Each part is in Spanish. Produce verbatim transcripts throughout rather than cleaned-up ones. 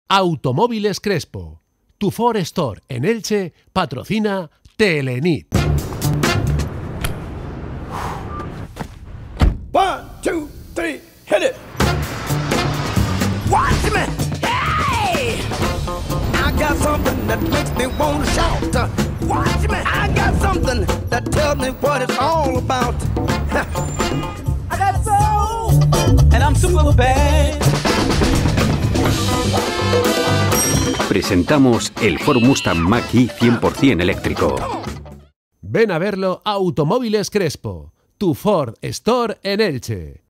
Automóviles Crespo. Tu Ford Store en Elche patrocina Telenit. One, two, three, hit it. Watch me, hey! I got something that makes me want to shout. Watch me, I got something that tells me what it's all about. I got soul, and I'm super bad. Presentamos el Ford Mustang Mach-E cien por cien eléctrico. Ven a verlo a Automóviles Crespo, tu Ford Store en Elche.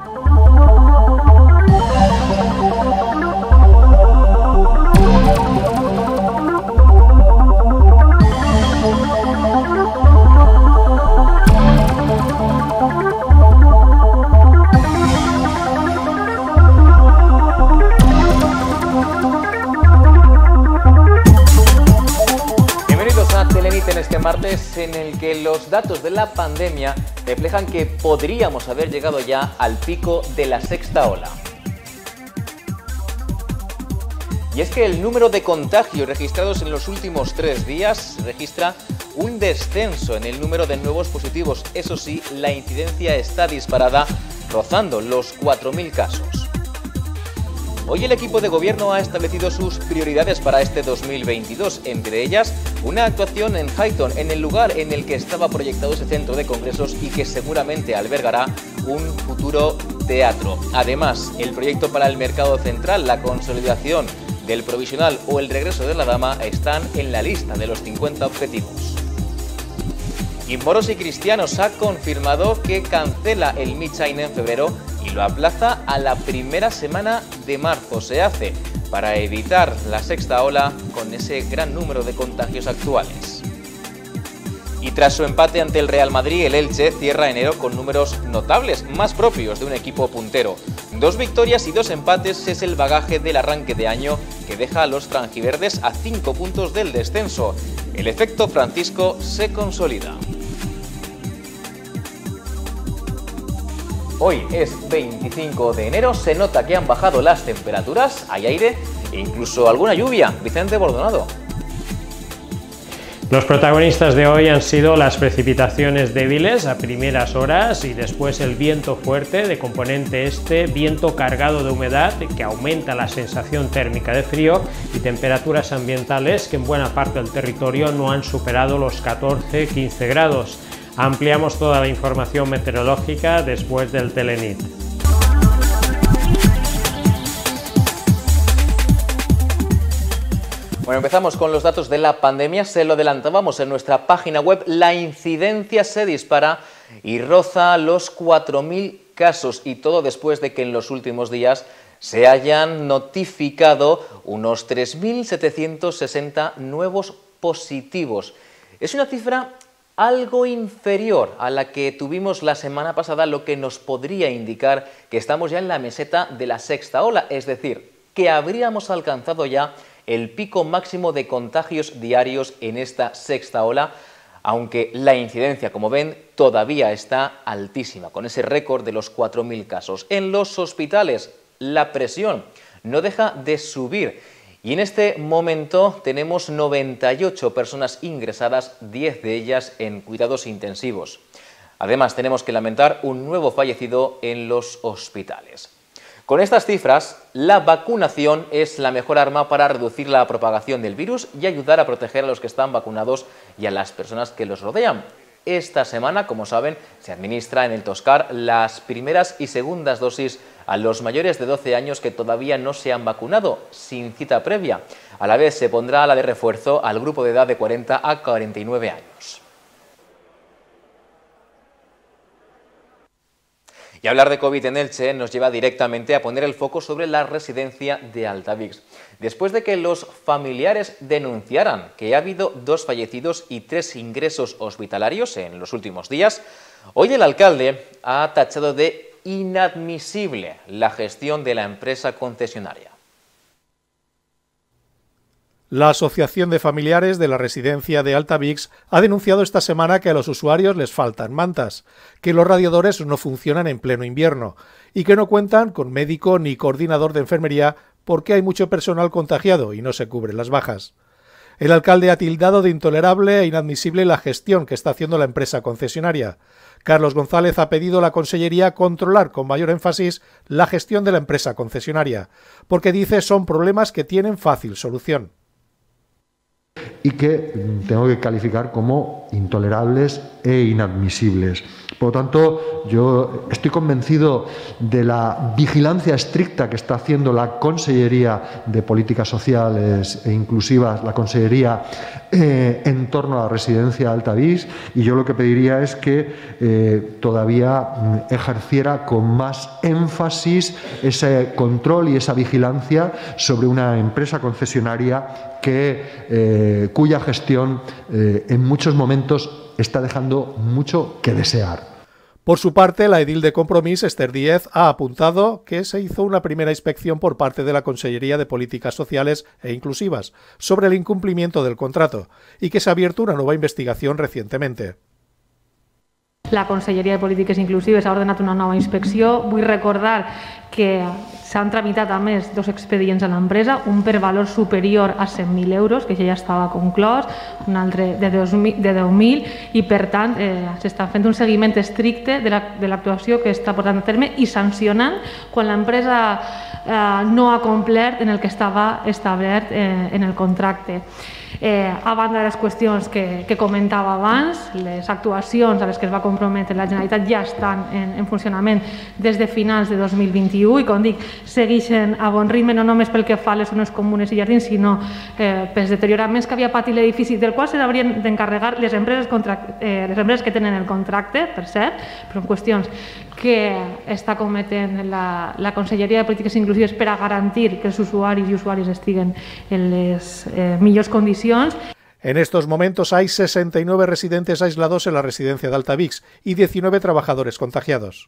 En este martes en el que los datos de la pandemia reflejan que podríamos haber llegado ya al pico de la sexta ola. Y es que el número de contagios registrados en los últimos tres días registra un descenso en el número de nuevos positivos. Eso sí, la incidencia está disparada, rozando los cuatro mil casos. Hoy el equipo de gobierno ha establecido sus prioridades para este dos mil veintidós, entre ellas una actuación en Highton, en el lugar en el que estaba proyectado ese centro de congresos y que seguramente albergará un futuro teatro. Además, el proyecto para el mercado central, la consolidación del provisional o el regreso de la dama están en la lista de los cincuenta objetivos. Y Moros y Cristianos ha confirmado que cancela el Meet China en febrero y lo aplaza a la primera semana de marzo. Se hace para evitar la sexta ola con ese gran número de contagios actuales. Y tras su empate ante el Real Madrid, el Elche cierra enero con números notables, más propios de un equipo puntero. Dos victorias y dos empates es el bagaje del arranque de año que deja a los franjiverdes a cinco puntos del descenso. El efecto Francisco se consolida. Hoy es veinticinco de enero, se nota que han bajado las temperaturas, hay aire e incluso alguna lluvia. Vicente Bordonado. Los protagonistas de hoy han sido las precipitaciones débiles a primeras horas y después el viento fuerte de componente este, viento cargado de humedad que aumenta la sensación térmica de frío y temperaturas ambientales que en buena parte del territorio no han superado los catorce a quince grados. Ampliamos toda la información meteorológica después del Telenit. Bueno, empezamos con los datos de la pandemia. Se lo adelantábamos en nuestra página web. La incidencia se dispara y roza los cuatro mil casos, y todo después de que en los últimos días se hayan notificado unos tres mil setecientos sesenta nuevos positivos. Es una cifra algo inferior a la que tuvimos la semana pasada, lo que nos podría indicar que estamos ya en la meseta de la sexta ola, es decir, que habríamos alcanzado ya el pico máximo de contagios diarios en esta sexta ola, aunque la incidencia, como ven, todavía está altísima, con ese récord de los cuatro mil casos. En los hospitales, la presión no deja de subir. Y en este momento tenemos noventa y ocho personas ingresadas, diez de ellas en cuidados intensivos. Además, tenemos que lamentar un nuevo fallecido en los hospitales. Con estas cifras, la vacunación es la mejor arma para reducir la propagación del virus y ayudar a proteger a los que están vacunados y a las personas que los rodean. Esta semana, como saben, se administra en el Toscar las primeras y segundas dosis a los mayores de doce años que todavía no se han vacunado, sin cita previa. A la vez se pondrá la de refuerzo al grupo de edad de cuarenta a cuarenta y nueve años. Y hablar de COVID en Elche nos lleva directamente a poner el foco sobre la residencia de Altavix. Después de que los familiares denunciaran que ha habido dos fallecidos y tres ingresos hospitalarios en los últimos días, hoy el alcalde ha tachado de inadmisible la gestión de la empresa concesionaria. La Asociación de Familiares de la Residencia de Altavix ha denunciado esta semana que a los usuarios les faltan mantas, que los radiadores no funcionan en pleno invierno y que no cuentan con médico ni coordinador de enfermería porque hay mucho personal contagiado y no se cubren las bajas. El alcalde ha tildado de intolerable e inadmisible la gestión que está haciendo la empresa concesionaria. Carlos González ha pedido a la Consellería controlar con mayor énfasis la gestión de la empresa concesionaria, porque dice son problemas que tienen fácil solución. Y que tengo que calificar como intolerables e inadmisibles. Por lo tanto, yo estoy convencido de la vigilancia estricta que está haciendo la Consellería de Políticas Sociales e Inclusivas, la Consellería eh, en torno a la residencia Altavix, y yo lo que pediría es que eh, todavía ejerciera con más énfasis ese control y esa vigilancia sobre una empresa concesionaria que, eh, cuya gestión eh, en muchos momentos está dejando mucho que desear. Por su parte, la edil de Compromís, Esther Díez, ha apuntado que se hizo una primera inspección por parte de la Consellería de Políticas Sociales e Inclusivas sobre el incumplimiento del contrato y que se ha abierto una nueva investigación recientemente. La Conselleria de Polítiques Inclusives ha ordenat una nova inspecció. Vull recordar que s'han tramitat a més dos expedients a l'empresa, un per valor superior a cent mil euros, que ja estava conclòs, un altre de deu mil, i per tant eh, s'està fent un seguiment estricte de l'actuació que està portant a terme i sancionant quan l'empresa eh, no ha complert en el que estava establert eh, en el contracte. Eh, a banda de les qüestions que, que comentava abans, les actuacions a les que es va comprometre la Generalitat ja estan en, en funcionament des de finals de dos mil vint-i-u i, com dic, segueixen a bon ritme, no només pel que fa a les zones comunes i jardins, sinó eh, pels deterioraments que havia patit l'edifici, del qual s'haurien d'encarregar les, empreses eh, les empreses que tenen el contracte, per cert, però en qüestions que està cometent la, la Conselleria de Polítiques Inclusives per a garantir que els usuaris i usuaris estiguen en les eh, millors condicions. En estos momentos hay sesenta y nueve residentes aislados en la residencia de Altavix y diecinueve trabajadores contagiados.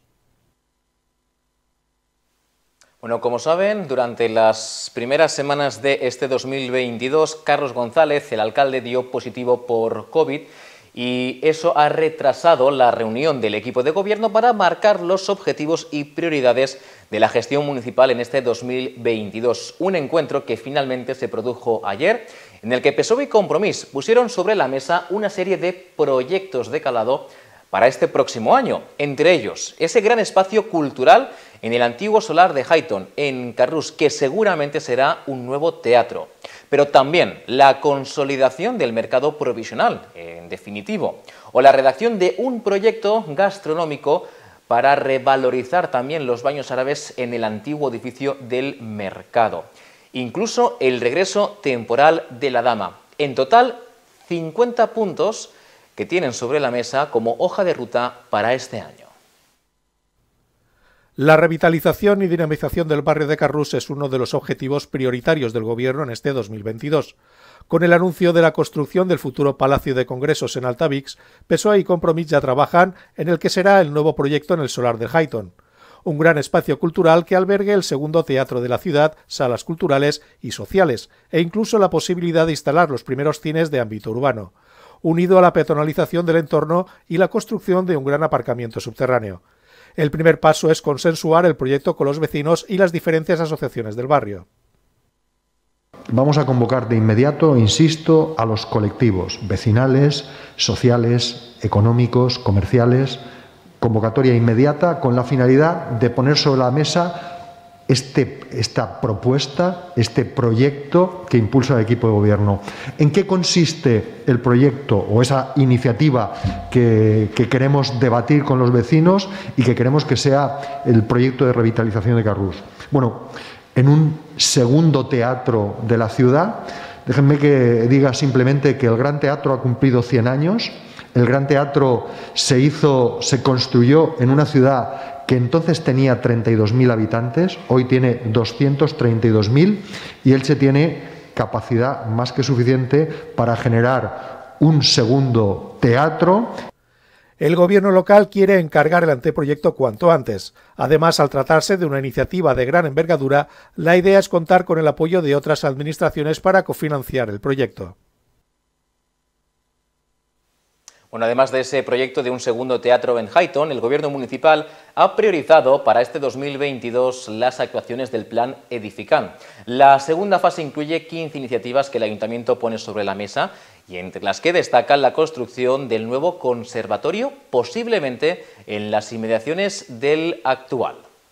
Bueno, como saben, durante las primeras semanas de este dos mil veintidós, Carlos González, el alcalde, dio positivo por COVID y eso ha retrasado la reunión del equipo de gobierno para marcar los objetivos y prioridades de la gestión municipal en este dos mil veintidós. Un encuentro que finalmente se produjo ayer, en el que P S O E y Compromís pusieron sobre la mesa una serie de proyectos de calado para este próximo año. Entre ellos, ese gran espacio cultural en el antiguo solar de Highton, en Carrús, que seguramente será un nuevo teatro. Pero también la consolidación del mercado provisional, en definitivo, o la redacción de un proyecto gastronómico para revalorizar también los baños árabes en el antiguo edificio del mercado. Incluso el regreso temporal de la Dama. En total, cincuenta puntos que tienen sobre la mesa como hoja de ruta para este año. La revitalización y dinamización del barrio de Carrús es uno de los objetivos prioritarios del Gobierno en este dos mil veintidós. Con el anuncio de la construcción del futuro Palacio de Congresos en Altavix, P S O E y Compromís ya trabajan en el que será el nuevo proyecto en el solar de Highton. Un gran espacio cultural que albergue el segundo teatro de la ciudad, salas culturales y sociales, e incluso la posibilidad de instalar los primeros cines de ámbito urbano, unido a la peatonalización del entorno y la construcción de un gran aparcamiento subterráneo. El primer paso es consensuar el proyecto con los vecinos y las diferentes asociaciones del barrio. Vamos a convocar de inmediato, insisto, a los colectivos vecinales, sociales, económicos, comerciales, convocatoria inmediata con la finalidad de poner sobre la mesa este, esta propuesta, este proyecto que impulsa el equipo de gobierno. ¿En qué consiste el proyecto o esa iniciativa que, que queremos debatir con los vecinos y que queremos que sea el proyecto de revitalización de Carrús? Bueno, en un segundo teatro de la ciudad, déjenme que diga simplemente que el Gran Teatro ha cumplido cien años. El Gran Teatro se hizo, se construyó en una ciudad que entonces tenía treinta y dos mil habitantes, hoy tiene doscientos treinta y dos mil y Elche tiene capacidad más que suficiente para generar un segundo teatro. El gobierno local quiere encargar el anteproyecto cuanto antes. Además, al tratarse de una iniciativa de gran envergadura, la idea es contar con el apoyo de otras administraciones para cofinanciar el proyecto. Bueno, además de ese proyecto de un segundo teatro en Highton, el Gobierno municipal ha priorizado para este dos mil veintidós las actuaciones del Plan Edifican. La segunda fase incluye quince iniciativas que el Ayuntamiento pone sobre la mesa y entre las que destacan la construcción del nuevo conservatorio, posiblemente en las inmediaciones del actual.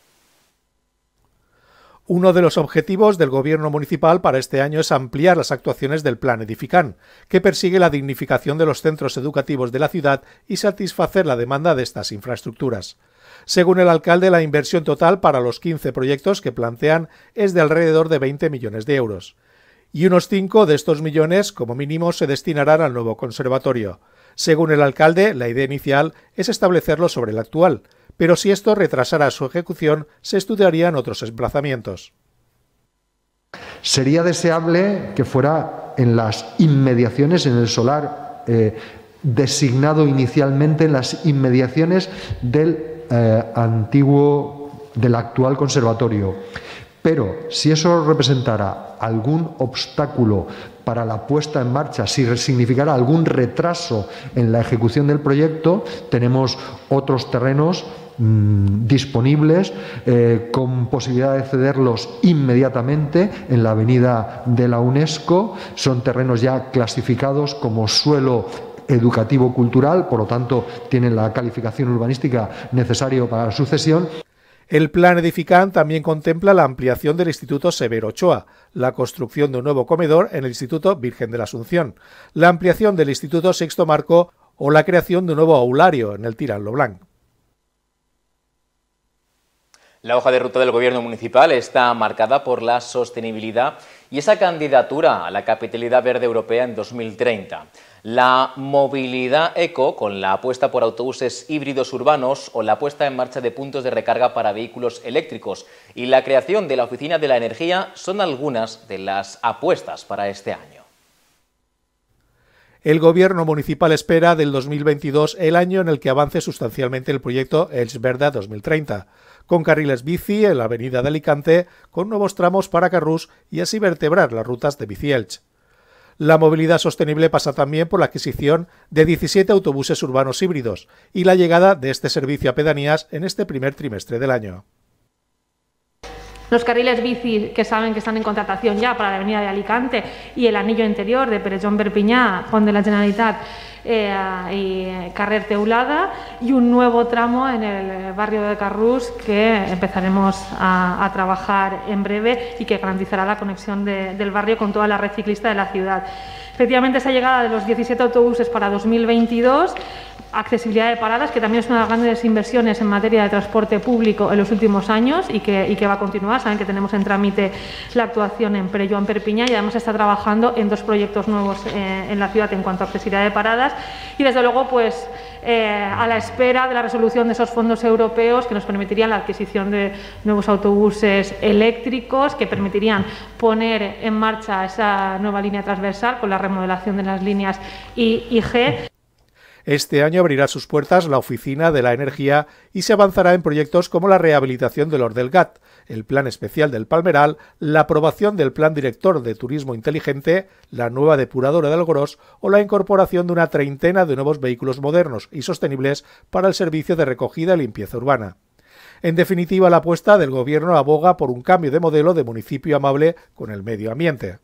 Uno de los objetivos del Gobierno municipal para este año es ampliar las actuaciones del Plan Edifican, que persigue la dignificación de los centros educativos de la ciudad y satisfacer la demanda de estas infraestructuras. Según el alcalde, la inversión total para los quince proyectos que plantean es de alrededor de veinte millones de euros. Y unos cinco de estos millones, como mínimo, se destinarán al nuevo conservatorio. Según el alcalde, la idea inicial es establecerlo sobre el actual, pero si esto retrasara su ejecución, se estudiarían otros emplazamientos. Sería deseable que fuera en las inmediaciones, en el solar eh, designado inicialmente en las inmediaciones del eh, antiguo, del actual conservatorio. Pero si eso representara algún obstáculo para la puesta en marcha, si significara algún retraso en la ejecución del proyecto, tenemos otros terrenos mmm, disponibles eh, con posibilidad de cederlos inmediatamente en la avenida de la UNESCO. Son terrenos ya clasificados como suelo educativo-cultural, por lo tanto tienen la calificación urbanística necesaria para la sucesión. El Plan Edifican también contempla la ampliación del Instituto Severo Ochoa, la construcción de un nuevo comedor en el Instituto Virgen de la Asunción, la ampliación del Instituto Sexto Marco o la creación de un nuevo aulario en el Tirán Lo Blanc. La hoja de ruta del Gobierno municipal está marcada por la sostenibilidad y esa candidatura a la capitalidad verde europea en dos mil treinta. La movilidad eco, con la apuesta por autobuses híbridos urbanos o la puesta en marcha de puntos de recarga para vehículos eléctricos y la creación de la Oficina de la Energía son algunas de las apuestas para este año. El Gobierno municipal espera del dos mil veintidós el año en el que avance sustancialmente el proyecto Elx Verda dos mil treinta, con carriles bici en la avenida de Alicante, con nuevos tramos para Carrús y así vertebrar las rutas de Bici Elx. La movilidad sostenible pasa también por la adquisición de diecisiete autobuses urbanos híbridos y la llegada de este servicio a pedanías en este primer trimestre del año. Los carriles bici que saben que están en contratación ya para la avenida de Alicante y el anillo interior de Perellón Perpiñá, Pont de la Generalitat eh, y Carrer Teulada, y un nuevo tramo en el barrio de Carrús que empezaremos a, a trabajar en breve y que garantizará la conexión de, del barrio con toda la red ciclista de la ciudad. Efectivamente, esa llegada de los diecisiete autobuses para dos mil veintidós, accesibilidad de paradas, que también es una de las grandes inversiones en materia de transporte público en los últimos años y que, y que va a continuar. Saben que tenemos en trámite la actuación en Perellón Perpiñá y además está trabajando en dos proyectos nuevos eh, en la ciudad en cuanto a accesibilidad de paradas y desde luego pues eh, a la espera de la resolución de esos fondos europeos que nos permitirían la adquisición de nuevos autobuses eléctricos que permitirían poner en marcha esa nueva línea transversal con la remodelación de las líneas I y G. Este año abrirá sus puertas la Oficina de la Energía y se avanzará en proyectos como la rehabilitación del Ordelgat, el Plan Especial del Palmeral, la aprobación del Plan Director de Turismo Inteligente, la nueva depuradora de Algorós o la incorporación de una treintena de nuevos vehículos modernos y sostenibles para el servicio de recogida y limpieza urbana. En definitiva, la apuesta del Gobierno aboga por un cambio de modelo de municipio amable con el medio ambiente.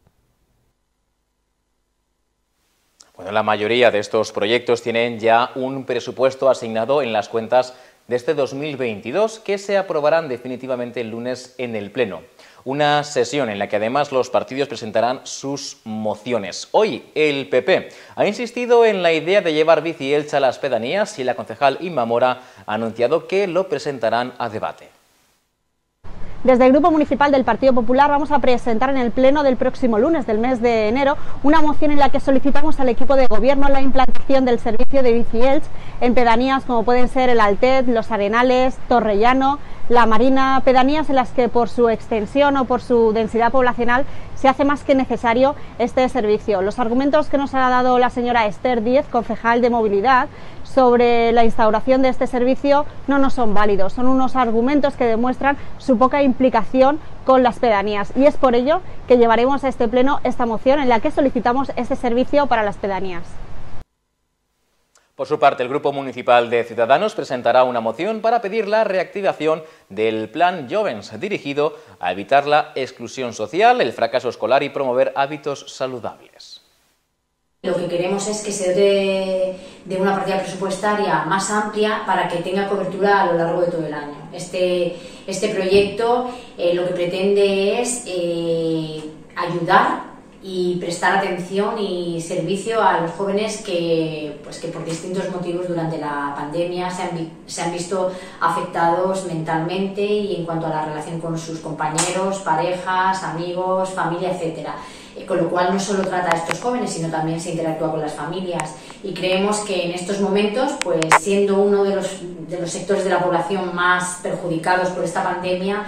Bueno, la mayoría de estos proyectos tienen ya un presupuesto asignado en las cuentas de este dos mil veintidós que se aprobarán definitivamente el lunes en el Pleno. Una sesión en la que además los partidos presentarán sus mociones. Hoy el P P ha insistido en la idea de llevar Bici Elx a las pedanías y la concejal Inma Mora ha anunciado que lo presentarán a debate. Desde el Grupo Municipal del Partido Popular vamos a presentar en el Pleno del próximo lunes del mes de enero una moción en la que solicitamos al equipo de gobierno la implantación del servicio de Bici Elx en pedanías como pueden ser el Altet, Los Arenales, Torrellano, La Marina, pedanías en las que por su extensión o por su densidad poblacional se hace más que necesario este servicio. Los argumentos que nos ha dado la señora Esther Díez, concejal de Movilidad, sobre la instauración de este servicio no nos son válidos. Son unos argumentos que demuestran su poca implicación con las pedanías y es por ello que llevaremos a este pleno esta moción en la que solicitamos este servicio para las pedanías. Por su parte, el Grupo Municipal de Ciudadanos presentará una moción para pedir la reactivación del Plan Jovens, dirigido a evitar la exclusión social, el fracaso escolar y promover hábitos saludables. Lo que queremos es que se dote de una partida presupuestaria más amplia para que tenga cobertura a lo largo de todo el año. Este, este proyecto eh, lo que pretende es eh, ayudar y prestar atención y servicio a los jóvenes que, pues que por distintos motivos durante la pandemia se han, se han visto afectados mentalmente y en cuanto a la relación con sus compañeros, parejas, amigos, familia, etcétera. Con lo cual no solo trata a estos jóvenes, sino también se interactúa con las familias. Y creemos que en estos momentos, pues siendo uno de los, de los sectores de la población más perjudicados por esta pandemia.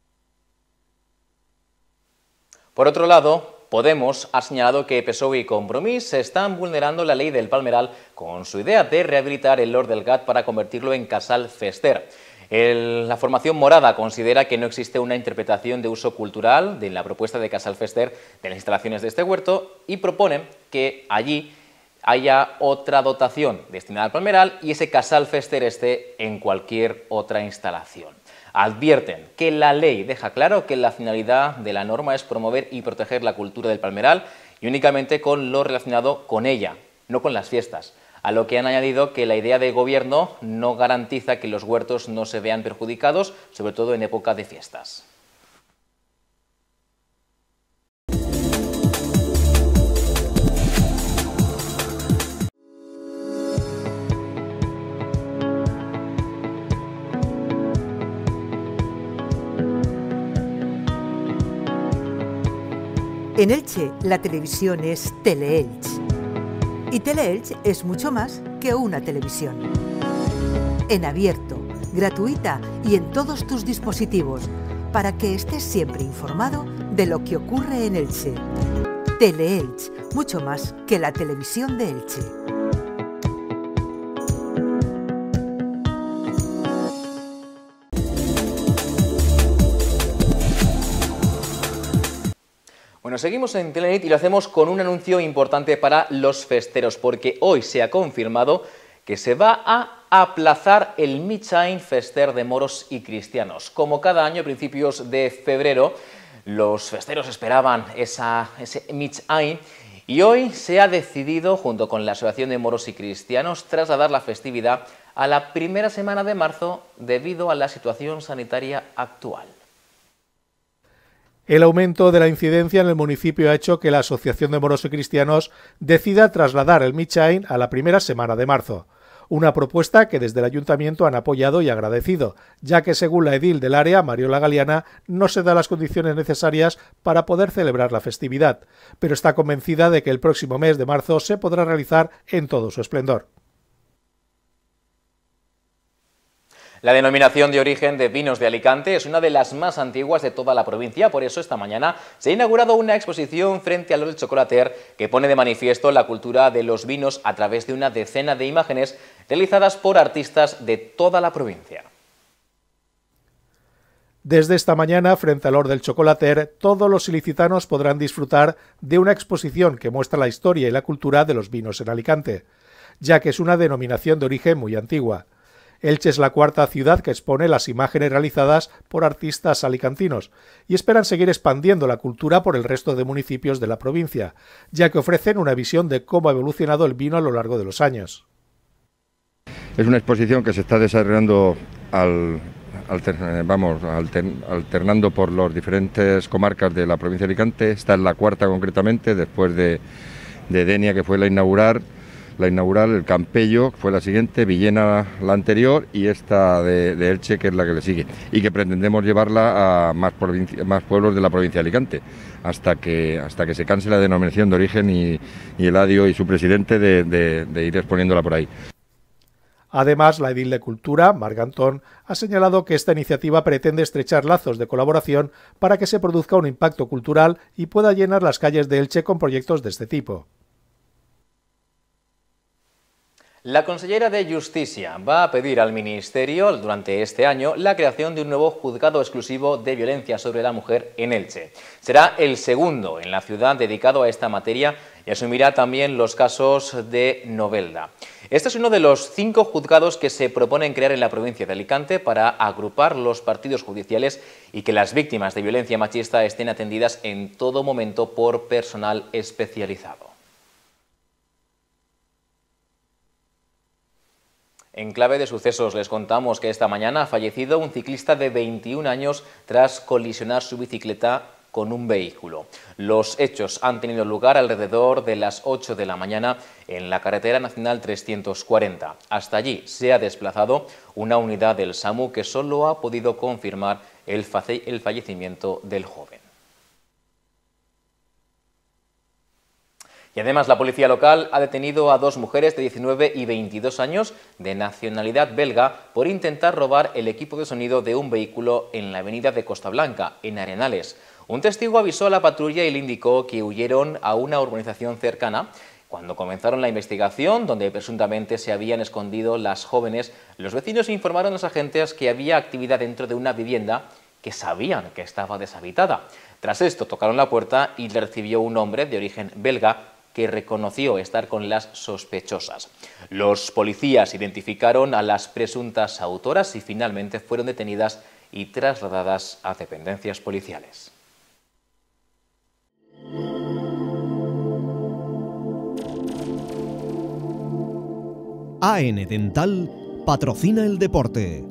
Por otro lado, Podemos ha señalado que P S O E y Compromís están vulnerando la ley del Palmeral con su idea de rehabilitar el Lord del Gat para convertirlo en casal fester. El, la formación morada considera que no existe una interpretación de uso cultural de la propuesta de casal fester de las instalaciones de este huerto y proponen que allí haya otra dotación destinada al Palmeral y ese casal fester esté en cualquier otra instalación. Advierten que la ley deja claro que la finalidad de la norma es promover y proteger la cultura del Palmeral y únicamente con lo relacionado con ella, no con las fiestas. A lo que han añadido que la idea de gobierno no garantiza que los huertos no se vean perjudicados, sobre todo en época de fiestas. En Elche, la televisión es Teleelch. Y Teleelch es mucho más que una televisión. En abierto, gratuita y en todos tus dispositivos, para que estés siempre informado de lo que ocurre en Elche. Teleelch, mucho más que la televisión de Elche. Bueno, seguimos en Telenit y lo hacemos con un anuncio importante para los festeros, porque hoy se ha confirmado que se va a aplazar el Mitjain Fester de moros y cristianos. Como cada año, a principios de febrero, los festeros esperaban esa, ese Mitjain y hoy se ha decidido, junto con la Asociación de Moros y Cristianos, trasladar la festividad a la primera semana de marzo debido a la situación sanitaria actual. El aumento de la incidencia en el municipio ha hecho que la Asociación de Moros y Cristianos decida trasladar el Mitjain a la primera semana de marzo. Una propuesta que desde el Ayuntamiento han apoyado y agradecido, ya que según la edil del área, Mariola Galiana, no se dan las condiciones necesarias para poder celebrar la festividad, pero está convencida de que el próximo mes de marzo se podrá realizar en todo su esplendor. La denominación de origen de vinos de Alicante es una de las más antiguas de toda la provincia, por eso esta mañana se ha inaugurado una exposición frente al Lord del Chocolater que pone de manifiesto la cultura de los vinos a través de una decena de imágenes realizadas por artistas de toda la provincia. Desde esta mañana, frente al Lord del Chocolater, todos los ilicitanos podrán disfrutar de una exposición que muestra la historia y la cultura de los vinos en Alicante, ya que es una denominación de origen muy antigua. Elche es la cuarta ciudad que expone las imágenes realizadas por artistas alicantinos y esperan seguir expandiendo la cultura por el resto de municipios de la provincia, ya que ofrecen una visión de cómo ha evolucionado el vino a lo largo de los años. Es una exposición que se está desarrollando al, alter, vamos, alter, alternando por las diferentes comarcas de la provincia de Alicante. Esta es la cuarta concretamente, después de, de Denia, que fue la inaugural. La inaugural, el Campello, fue la siguiente, Villena la anterior y esta de, de Elche, que es la que le sigue, y que pretendemos llevarla a más, más pueblos de la provincia de Alicante, hasta que, hasta que se canse la denominación de origen y, y Eladio y su presidente de, de, de ir exponiéndola por ahí. Además, la edil de Cultura, Margantón, ha señalado que esta iniciativa pretende estrechar lazos de colaboración para que se produzca un impacto cultural y pueda llenar las calles de Elche con proyectos de este tipo. La consellera de Justicia va a pedir al Ministerio durante este año la creación de un nuevo juzgado exclusivo de violencia sobre la mujer en Elche. Será el segundo en la ciudad dedicado a esta materia y asumirá también los casos de Novelda. Este es uno de los cinco juzgados que se proponen crear en la provincia de Alicante para agrupar los partidos judiciales y que las víctimas de violencia machista estén atendidas en todo momento por personal especializado. En clave de sucesos les contamos que esta mañana ha fallecido un ciclista de veintiún años tras colisionar su bicicleta con un vehículo. Los hechos han tenido lugar alrededor de las ocho de la mañana en la carretera nacional trescientos cuarenta. Hasta allí se ha desplazado una unidad del SAMU que solo ha podido confirmar el fallecimiento del joven. Y además la policía local ha detenido a dos mujeres de diecinueve y veintidós años de nacionalidad belga por intentar robar el equipo de sonido de un vehículo en la avenida de Costa Blanca, en Arenales. Un testigo avisó a la patrulla y le indicó que huyeron a una urbanización cercana. Cuando comenzaron la investigación, donde presuntamente se habían escondido las jóvenes, los vecinos informaron a los agentes que había actividad dentro de una vivienda que sabían que estaba deshabitada. Tras esto tocaron la puerta y le recibió un hombre de origen belga que reconoció estar con las sospechosas. Los policías identificaron a las presuntas autoras y finalmente fueron detenidas y trasladadas a dependencias policiales. A N Dental patrocina el deporte.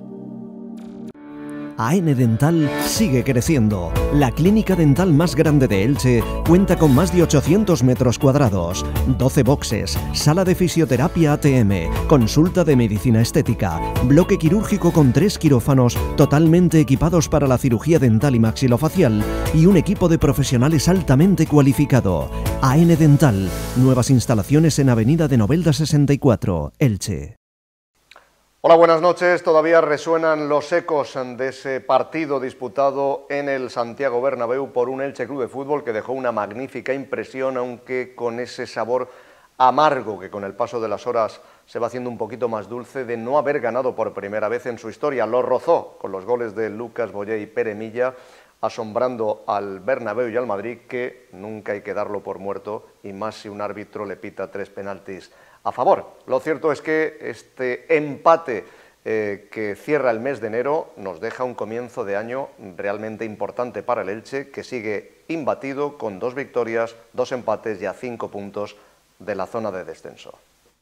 A N Dental sigue creciendo. La clínica dental más grande de Elche cuenta con más de ochocientos metros cuadrados, doce boxes, sala de fisioterapia A T M, consulta de medicina estética, bloque quirúrgico con tres quirófanos totalmente equipados para la cirugía dental y maxilofacial y un equipo de profesionales altamente cualificado. A N Dental, nuevas instalaciones en Avenida de Novelda sesenta y cuatro, Elche. Hola, buenas noches. Todavía resuenan los ecos de ese partido disputado en el Santiago Bernabéu por un Elche Club de Fútbol que dejó una magnífica impresión, aunque con ese sabor amargo que con el paso de las horas se va haciendo un poquito más dulce, de no haber ganado por primera vez en su historia. Lo rozó con los goles de Lucas Boyé y Pere Milla, asombrando al Bernabéu y al Madrid, que nunca hay que darlo por muerto, y más si un árbitro le pita tres penaltis a favor. Lo cierto es que este empate eh, que cierra el mes de enero nos deja un comienzo de año realmente importante para el Elche, que sigue imbatido con dos victorias, dos empates y a cinco puntos de la zona de descenso.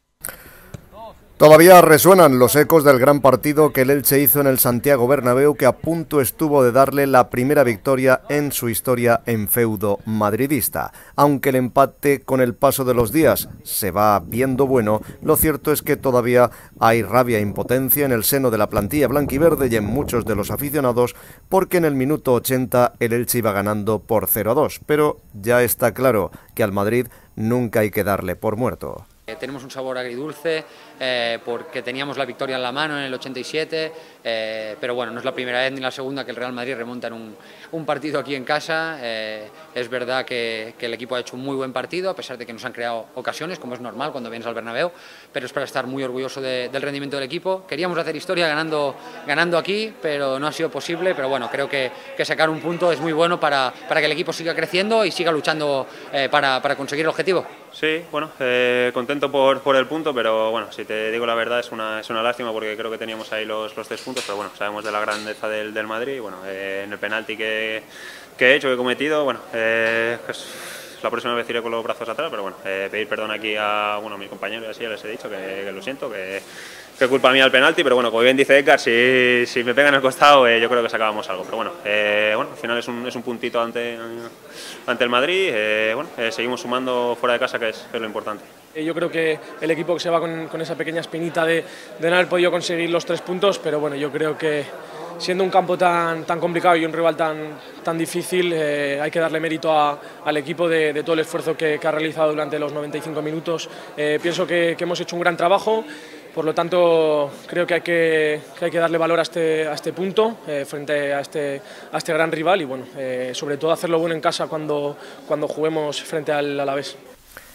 Todavía resuenan los ecos del gran partido que el Elche hizo en el Santiago Bernabéu, que a punto estuvo de darle la primera victoria en su historia en feudo madridista. Aunque el empate con el paso de los días se va viendo bueno, lo cierto es que todavía hay rabia e impotencia en el seno de la plantilla blanquiverde y en muchos de los aficionados, porque en el minuto ochenta el Elche iba ganando por cero a dos, pero ya está claro que al Madrid nunca hay que darle por muerto. Tenemos un sabor agridulce eh, porque teníamos la victoria en la mano en el ochenta y siete, eh, pero bueno, no es la primera vez ni la segunda que el Real Madrid remonta en un, un partido aquí en casa. Eh, es verdad que, que el equipo ha hecho un muy buen partido, a pesar de que nos han creado ocasiones, como es normal cuando vienes al Bernabéu, pero es para estar muy orgulloso de, del rendimiento del equipo. Queríamos hacer historia ganando, ganando aquí, pero no ha sido posible, pero bueno, creo que, que sacar un punto es muy bueno para, para que el equipo siga creciendo y siga luchando eh, para, para conseguir el objetivo. Sí, bueno, eh, contento por, por el punto, pero bueno, si te digo la verdad es una, es una lástima porque creo que teníamos ahí los, los tres puntos, pero bueno, sabemos de la grandeza del, del Madrid y bueno, eh, en el penalti que, que he hecho, que he cometido, bueno, eh, pues la próxima vez iré con los brazos atrás, pero bueno, eh, pedir perdón aquí a, bueno, a mis compañeros y así, ya les he dicho que, que lo siento, que, que culpa mía el penalti, pero bueno, como bien dice Edgar, si, si me pegan el costado eh, yo creo que sacábamos algo, pero bueno, eh, bueno, al final es un, es un puntito ante, ante el Madrid, eh, bueno, eh, seguimos sumando fuera de casa, que es, que es lo importante. Yo creo que el equipo que se va con, con esa pequeña espinita de, de no haber podido conseguir los tres puntos, pero bueno, yo creo que siendo un campo tan, tan complicado y un rival tan, tan difícil, eh, hay que darle mérito a, al equipo de, de todo el esfuerzo que, que ha realizado durante los noventa y cinco minutos. Eh, pienso que, que hemos hecho un gran trabajo, por lo tanto creo que hay que, que, hay que darle valor a este, a este punto eh, frente a este, a este gran rival y bueno, eh, sobre todo hacerlo bueno en casa cuando, cuando juguemos frente al Alavés.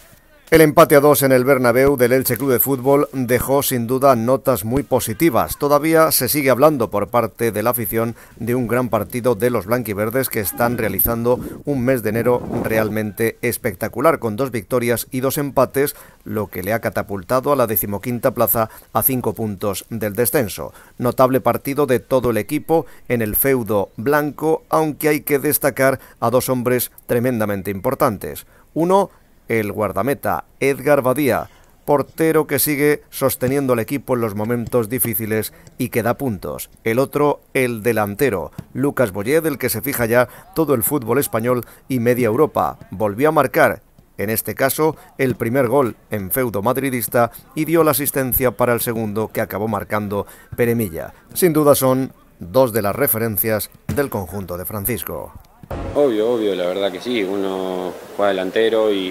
El empate a dos en el Bernabéu del Elche Club de Fútbol dejó sin duda notas muy positivas. Todavía se sigue hablando por parte de la afición de un gran partido de los blanquiverdes que están realizando un mes de enero realmente espectacular, con dos victorias y dos empates, lo que le ha catapultado a la decimoquinta plaza a cinco puntos del descenso. Notable partido de todo el equipo en el feudo blanco, aunque hay que destacar a dos hombres tremendamente importantes. Uno, el guardameta Edgar Badía, portero que sigue sosteniendo al equipo en los momentos difíciles y que da puntos. El otro, el delantero Lucas Boyer, del que se fija ya todo el fútbol español y media Europa. Volvió a marcar, en este caso, el primer gol en feudo madridista y dio la asistencia para el segundo, que acabó marcando Peremilla. Sin duda son dos de las referencias del conjunto de Francisco. Obvio, obvio, la verdad que sí, uno juega delantero y,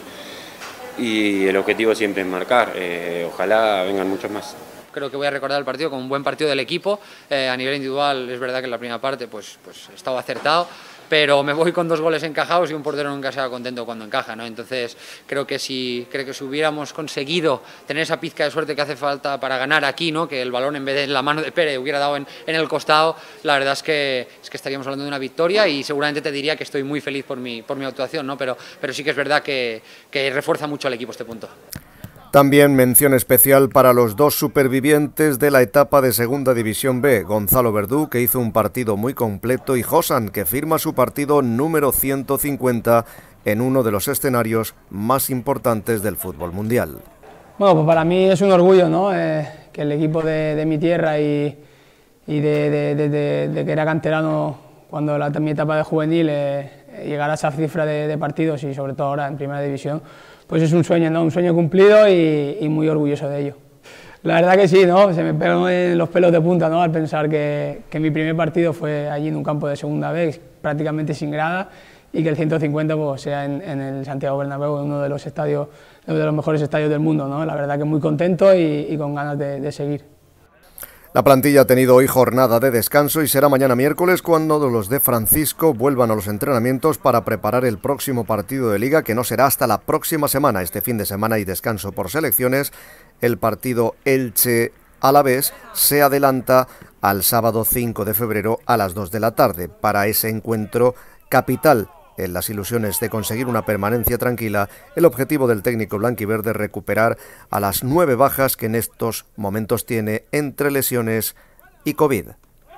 y el objetivo siempre es marcar, eh, ojalá vengan muchos más. Creo que voy a recordar el partido como un buen partido del equipo, eh, a nivel individual es verdad que en la primera parte pues, pues estaba acertado, pero me voy con dos goles encajados y un portero nunca se va contento cuando encaja, ¿no? Entonces creo que si creo que si hubiéramos conseguido tener esa pizca de suerte que hace falta para ganar aquí, ¿no? Que el balón en vez de en la mano de Pérez hubiera dado en, en el costado, la verdad es que es que estaríamos hablando de una victoria y seguramente te diría que estoy muy feliz por mi por mi actuación, ¿no? Pero pero sí que es verdad que, que refuerza mucho al equipo este punto. También mención especial para los dos supervivientes de la etapa de Segunda División B, Gonzalo Verdú, que hizo un partido muy completo, y Josan, que firma su partido número ciento cincuenta en uno de los escenarios más importantes del fútbol mundial. Bueno, pues para mí es un orgullo, ¿no? Eh, que el equipo de, de mi tierra y, y de, de, de, de, de que era canterano cuando la, mi etapa de juvenil eh, llegara a esa cifra de, de partidos y sobre todo ahora en Primera División, pues es un sueño, ¿no? Un sueño cumplido y, y muy orgulloso de ello. La verdad que sí, ¿no? Se me pegan los pelos de punta, ¿no? Al pensar que, que mi primer partido fue allí en un campo de segunda B, prácticamente sin grada, y que el ciento cincuenta pues, sea en, en el Santiago Bernabéu, uno de los estadios, uno de los mejores estadios del mundo, ¿no? La verdad que muy contento y, y con ganas de, de seguir. La plantilla ha tenido hoy jornada de descanso y será mañana miércoles cuando los de Francisco vuelvan a los entrenamientos para preparar el próximo partido de Liga, que no será hasta la próxima semana. Este fin de semana hay descanso por selecciones. El partido Elche-Alavés se adelanta al sábado cinco de febrero a las dos de la tarde. Para ese encuentro capital en las ilusiones de conseguir una permanencia tranquila, el objetivo del técnico blanquiverde es recuperar a las nueve bajas que en estos momentos tiene entre lesiones y COVID.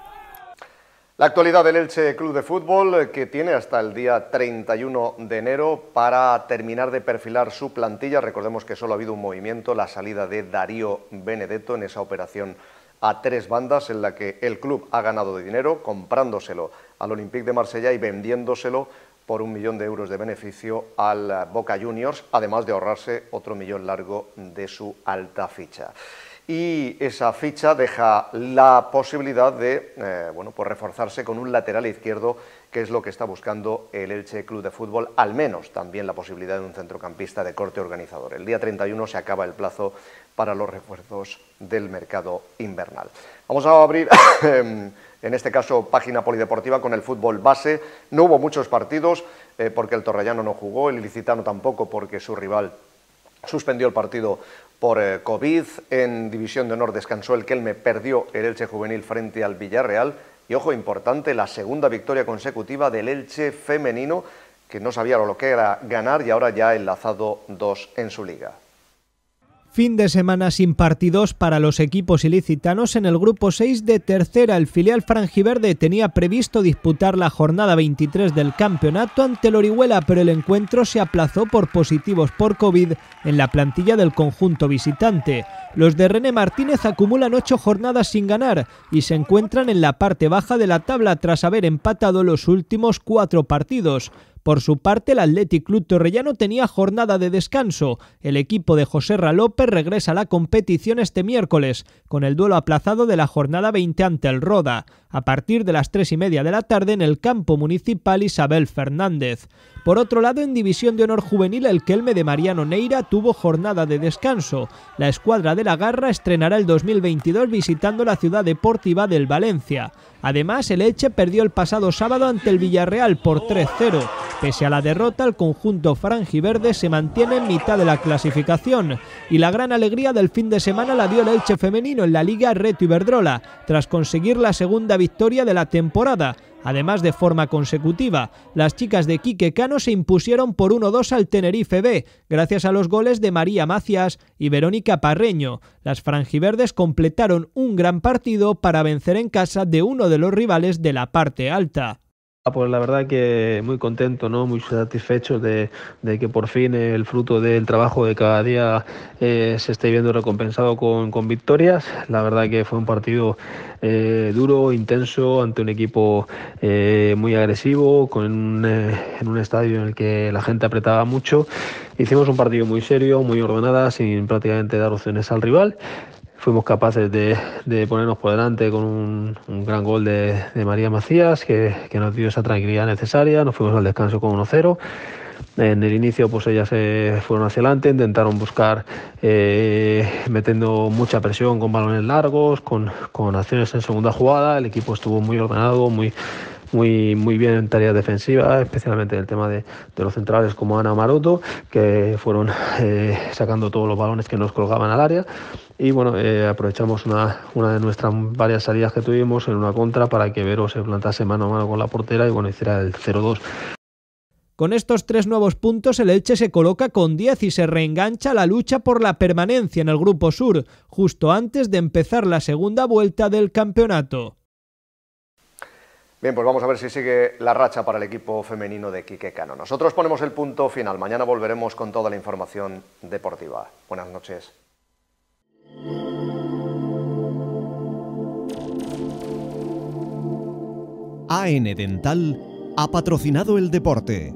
La actualidad del Elche Club de Fútbol, que tiene hasta el día treinta y uno de enero para terminar de perfilar su plantilla. Recordemos que solo ha habido un movimiento, la salida de Darío Benedetto en esa operación a tres bandas en la que el club ha ganado de dinero comprándoselo al Olympique de Marsella y vendiéndoselo por un millón de euros de beneficio al Boca Juniors, además de ahorrarse otro millón largo de su alta ficha. Y esa ficha deja la posibilidad de eh, bueno, pues reforzarse con un lateral izquierdo, que es lo que está buscando el Elche Club de Fútbol, al menos también la posibilidad de un centrocampista de corte organizador. El día treinta y uno se acaba el plazo para los refuerzos del mercado invernal. Vamos a abrir, en este caso, página polideportiva con el fútbol base. No hubo muchos partidos eh, porque el Torrellano no jugó, el ilicitano tampoco porque su rival suspendió el partido por eh, COVID. En División de Honor descansó el Kelme, perdió el Elche Juvenil frente al Villarreal. Y ojo, importante, la segunda victoria consecutiva del Elche femenino, que no sabía lo que era ganar y ahora ya ha enlazado dos en su liga. Fin de semana sin partidos para los equipos ilicitanos. En el grupo seis de tercera, el filial franjiverde tenía previsto disputar la jornada veintitrés del campeonato ante el Orihuela, pero el encuentro se aplazó por positivos por COVID en la plantilla del conjunto visitante. Los de René Martínez acumulan ocho jornadas sin ganar y se encuentran en la parte baja de la tabla tras haber empatado los últimos cuatro partidos. Por su parte, el Athletic Club Torrellano tenía jornada de descanso. El equipo de José Ra López regresa a la competición este miércoles, con el duelo aplazado de la jornada veinte ante el Roda, a partir de las tres y media de la tarde en el campo municipal Isabel Fernández. Por otro lado, en División de Honor Juvenil, el Kelme de Mariano Neira tuvo jornada de descanso. La escuadra de la Garra estrenará el dos mil veintidós visitando la ciudad deportiva del Valencia. Además, el Elche perdió el pasado sábado ante el Villarreal por tres cero. Pese a la derrota, el conjunto franjiverde se mantiene en mitad de la clasificación. Y la gran alegría del fin de semana la dio el Elche femenino en la Liga Reto Iberdrola, tras conseguir la segunda victoria de la temporada. Además, de forma consecutiva, las chicas de Quique Cano se impusieron por uno dos al Tenerife B, gracias a los goles de María Macías y Verónica Parreño. Las franjiverdes completaron un gran partido para vencer en casa de uno de los rivales de la parte alta. Pues la verdad que muy contento, ¿no? Muy satisfecho de, de que por fin el fruto del trabajo de cada día eh, se esté viendo recompensado con, con victorias. La verdad que fue un partido eh, duro, intenso, ante un equipo eh, muy agresivo, con, eh, en un estadio en el que la gente apretaba mucho. Hicimos un partido muy serio, muy ordenado, sin prácticamente dar opciones al rival. Fuimos capaces de, de ponernos por delante con un, un gran gol de, de María Macías que, que nos dio esa tranquilidad necesaria. Nos fuimos al descanso con uno cero. En el inicio pues ellas se fueron hacia adelante, intentaron buscar eh, metiendo mucha presión con balones largos, con, con acciones en segunda jugada. El equipo estuvo muy ordenado, muy muy muy bien en tareas defensivas, especialmente en el tema de, de los centrales como Ana Maroto, que fueron eh, sacando todos los balones que nos colgaban al área. Y bueno, eh, aprovechamos una, una de nuestras varias salidas que tuvimos en una contra para que Vero se plantase mano a mano con la portera y bueno, hiciera el cero dos. Con estos tres nuevos puntos, el Elche se coloca con diez y se reengancha a la lucha por la permanencia en el Grupo Sur, justo antes de empezar la segunda vuelta del campeonato. Bien, pues vamos a ver si sigue la racha para el equipo femenino de Quique Cano. Nosotros ponemos el punto final. Mañana volveremos con toda la información deportiva. Buenas noches. A N Dental ha patrocinado el deporte.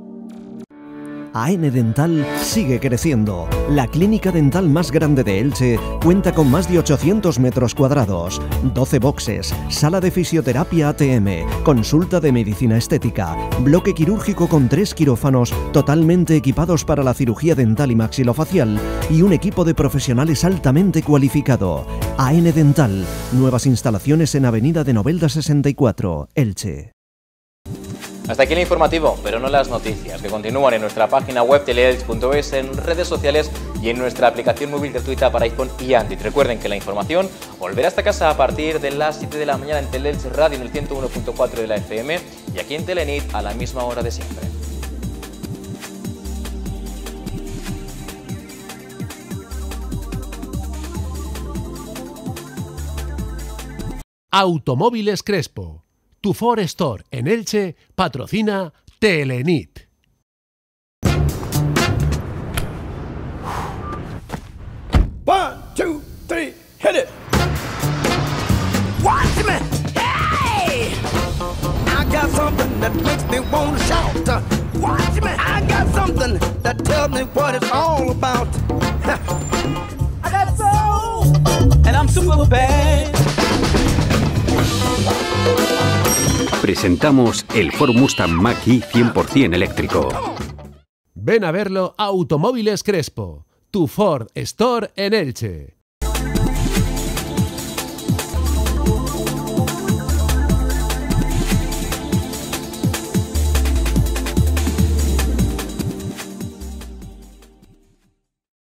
A N Dental sigue creciendo. La clínica dental más grande de Elche cuenta con más de ochocientos metros cuadrados, doce boxes, sala de fisioterapia A T M, consulta de medicina estética, bloque quirúrgico con tres quirófanos totalmente equipados para la cirugía dental y maxilofacial y un equipo de profesionales altamente cualificado. A N Dental, nuevas instalaciones en Avenida de Novelda sesenta y cuatro, Elche. Hasta aquí el informativo, pero no las noticias, que continúan en nuestra página web teleelch punto es, en redes sociales y en nuestra aplicación móvil gratuita para iPhone y Android. Recuerden que la información volverá a esta casa a partir de las siete de la mañana en Teleelch Radio en el ciento uno punto cuatro de la F M y aquí en Telenit a la misma hora de siempre. Automóviles Crespo. Tu Ford Store en Elche patrocina Telenit. One, two, three, hit it! Watch me! Hey! I got something that makes me want to shout. Watch me! I got something that tells me what it's all about. I got soul, and I'm super bad. Presentamos el Ford Mustang Mach-E cien por cien eléctrico. Ven a verlo a Automóviles Crespo, tu Ford Store en Elche.